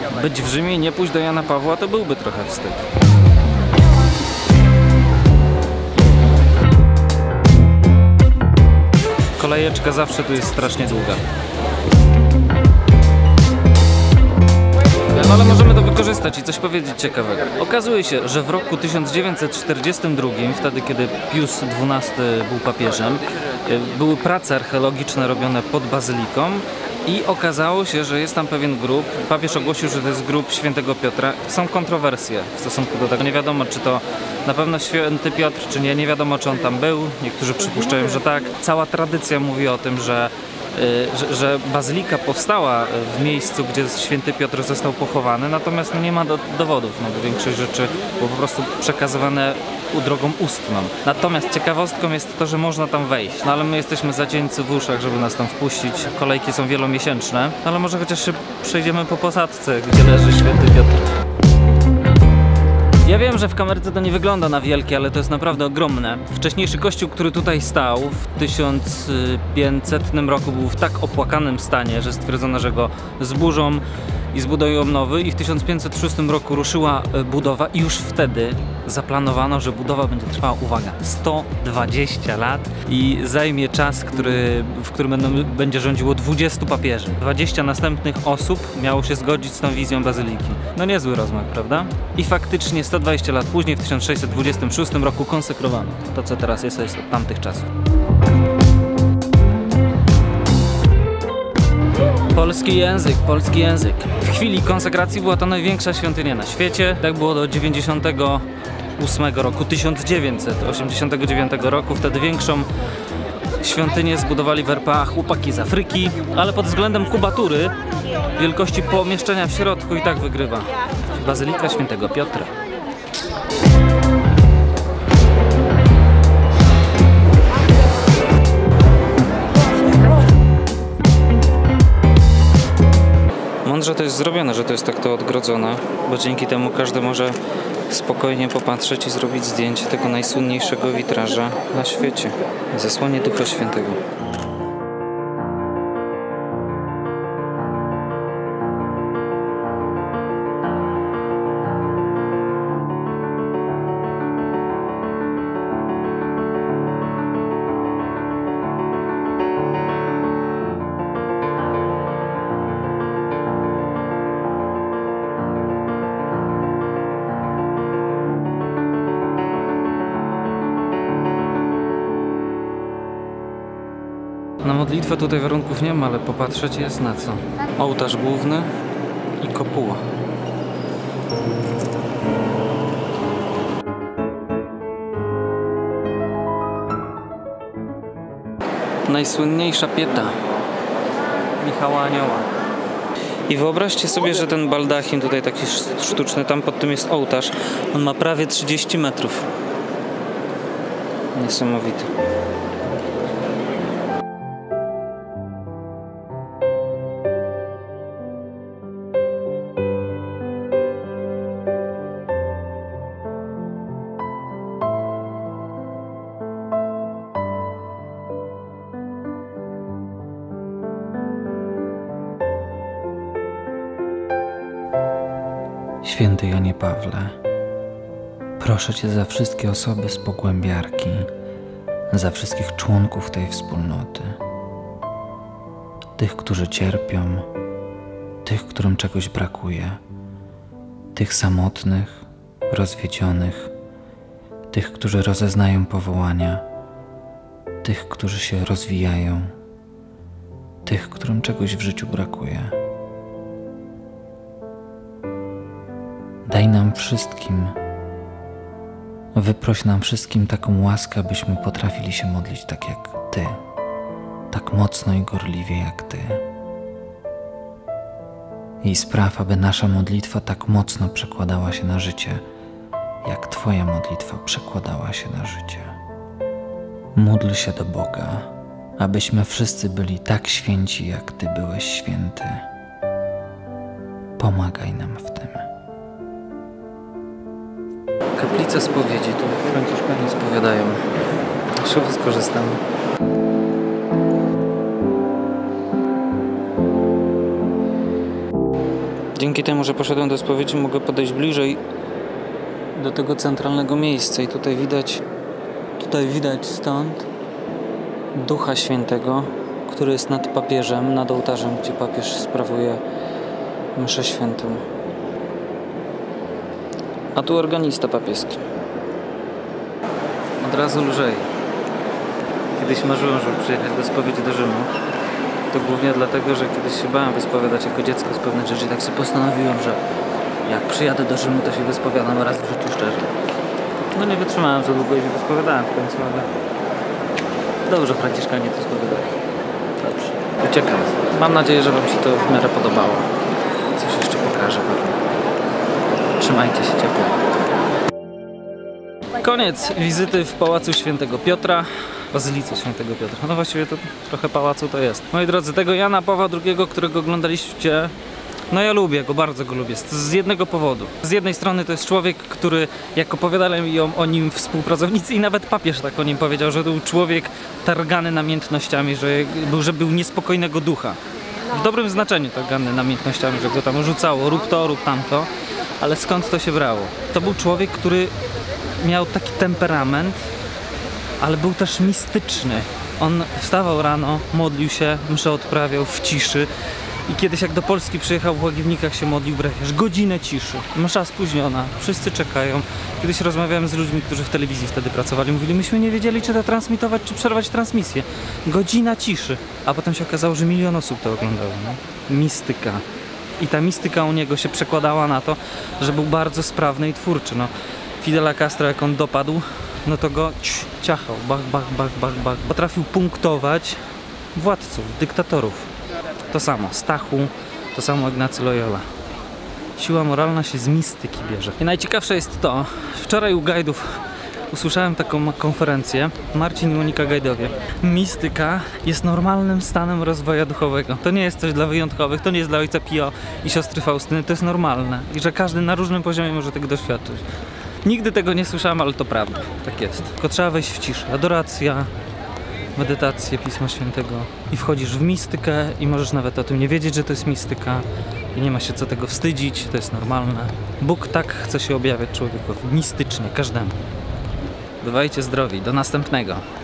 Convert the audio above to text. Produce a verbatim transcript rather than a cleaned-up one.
być w Rzymie i nie pójść do Jana Pawła, to byłby trochę wstyd. Kolejeczka zawsze tu jest strasznie długa. No ale możemy to wykorzystać i coś powiedzieć ciekawego. Okazuje się, że w roku tysiąc dziewięćset czterdziestym drugim, wtedy kiedy Pius dwunasty był papieżem, były prace archeologiczne robione pod bazyliką i okazało się, że jest tam pewien grób. Papież ogłosił, że to jest grób świętego Piotra. Są kontrowersje w stosunku do tego. Nie wiadomo, czy to na pewno święty Piotr, czy nie. Nie wiadomo, czy on tam był. Niektórzy przypuszczają, że tak. Cała tradycja mówi o tym, że Że, że bazylika powstała w miejscu, gdzie święty Piotr został pochowany, natomiast no nie ma do, dowodów, no bo większość rzeczy było po prostu przekazywane drogą ustną. Natomiast ciekawostką jest to, że można tam wejść, no ale my jesteśmy zadzieńcy w uszach, żeby nas tam wpuścić. Kolejki są wielomiesięczne, ale może chociaż się przejdziemy po posadzce, gdzie leży święty Piotr. Ja wiem, że w kamerce to nie wygląda na wielkie, ale to jest naprawdę ogromne. Wcześniejszy kościół, który tutaj stał w tysiąc pięćsetnym roku, był w tak opłakanym stanie, że stwierdzono, że go zburzą i zbudują nowy, i w tysiąc pięćset szóstym roku ruszyła budowa i już wtedy zaplanowano, że budowa będzie trwała, uwaga, sto dwadzieścia lat i zajmie czas, który, w którym będą, będzie rządziło dwudziestu papieży. dwadzieścia następnych osób miało się zgodzić z tą wizją bazyliki. No niezły rozmach, prawda? I faktycznie sto dwadzieścia lat później, w tysiąc sześćset dwudziestym szóstym roku konsekrowano. To, co teraz jest, jest od tamtych czasów. Polski język, polski język. W chwili konsekracji była to największa świątynia na świecie. Tak było do dziewięćdziesiątego ósmego roku, tysiąc dziewięćset osiemdziesiątego dziewiątego roku. Wtedy większą świątynię zbudowali w R P A chłopaki z Afryki, ale pod względem kubatury, wielkości pomieszczenia w środku i tak wygrywa bazylika świętego Piotra. Mądrze to jest zrobione, że to jest tak to odgrodzone, bo dzięki temu każdy może spokojnie popatrzeć i zrobić zdjęcie tego najsłynniejszego witraża na świecie. Zesłanie Ducha Świętego. Na modlitwę tutaj warunków nie ma, ale popatrzeć jest na co. Ołtarz główny i kopuła. Najsłynniejsza pieta Michała Anioła. I wyobraźcie sobie, że ten baldachin tutaj taki sztuczny, tam pod tym jest ołtarz. On ma prawie trzydzieści metrów. Niesamowity. Święty Janie Pawle, proszę Cię za wszystkie osoby z Pogłębiarki, za wszystkich członków tej wspólnoty, tych, którzy cierpią, tych, którym czegoś brakuje, tych samotnych, rozwiedzionych, tych, którzy rozeznają powołania, tych, którzy się rozwijają, tych, którym czegoś w życiu brakuje. Daj nam wszystkim, wyproś nam wszystkim taką łaskę, abyśmy potrafili się modlić tak jak Ty, tak mocno i gorliwie jak Ty. I spraw, aby nasza modlitwa tak mocno przekładała się na życie, jak Twoja modlitwa przekładała się na życie. Módl się do Boga, abyśmy wszyscy byli tak święci, jak Ty byłeś święty. Pomagaj nam w tym. Kaplica spowiedzi, tu franciszkanie spowiadają. Jeszcze skorzystamy. Dzięki temu, że poszedłem do spowiedzi, mogę podejść bliżej do tego centralnego miejsca i tutaj widać, tutaj widać stąd Ducha Świętego, który jest nad papieżem, nad ołtarzem, gdzie papież sprawuje mszę świętą. A tu organista papieski. Od razu lżej. Kiedyś marzyłem, żeby przyjechać do spowiedzi do Rzymu. To głównie dlatego, że kiedyś się bałem wyspowiadać jako dziecko z pewnych rzeczy. Tak sobie postanowiłem, że jak przyjadę do Rzymu, to się wyspowiadam raz w życiu szczerze. No nie wytrzymałem za długo i się wyspowiadałem w końcu, ale dobrze Franciszkanie to spowiadali. Dobrze. Uciekam. Mam nadzieję, że wam się to w miarę podobało. Coś jeszcze pokażę pewnie. Trzymajcie się ciepło. Koniec wizyty w Pałacu Świętego Piotra. Bazylice Świętego Piotra. No właściwie to trochę pałacu to jest. Moi drodzy, tego Jana Pawła drugiego, którego oglądaliście, no ja lubię go, bardzo go lubię. Z jednego powodu. Z jednej strony to jest człowiek, który, jak opowiadali o, o nim współpracownicy i nawet papież tak o nim powiedział, że to był człowiek targany namiętnościami, że był, że był niespokojnego ducha. W dobrym znaczeniu targany namiętnościami, że go tam rzucało, rób to, rób tamto. Ale skąd to się brało? To był człowiek, który miał taki temperament, ale był też mistyczny. On wstawał rano, modlił się, mszę odprawiał w ciszy. I kiedyś jak do Polski przyjechał, w Łagiewnikach się modlił brechiarz. Godzinę ciszy. Msza spóźniona. Wszyscy czekają. Kiedyś rozmawiałem z ludźmi, którzy w telewizji wtedy pracowali. Mówili, myśmy nie wiedzieli, czy to transmitować, czy przerwać transmisję. Godzina ciszy. A potem się okazało, że milion osób to oglądało. No? Mistyka. I ta mistyka u niego się przekładała na to, że był bardzo sprawny i twórczy. No, Fidela Castro, jak on dopadł, no to go ć, ciachał. Bach, bach, bach, bach, bach. Potrafił punktować władców, dyktatorów. To samo Stachu, to samo Ignacy Loyola. Siła moralna się z mistyki bierze. I najciekawsze jest to, wczoraj u Gajdów usłyszałem taką konferencję, Marcin i Monika Gajdowie. Mistyka jest normalnym stanem rozwoju duchowego. To nie jest coś dla wyjątkowych, to nie jest dla ojca Pio i siostry Faustyny, to jest normalne. I że każdy na różnym poziomie może tego doświadczyć. Nigdy tego nie słyszałem, ale to prawda. Tak jest. Tylko trzeba wejść w ciszę. Adoracja, medytację Pisma Świętego i wchodzisz w mistykę i możesz nawet o tym nie wiedzieć, że to jest mistyka i nie ma się co tego wstydzić, to jest normalne. Bóg tak chce się objawiać człowiekowi, mistycznie, każdemu. Bywajcie zdrowi, do następnego.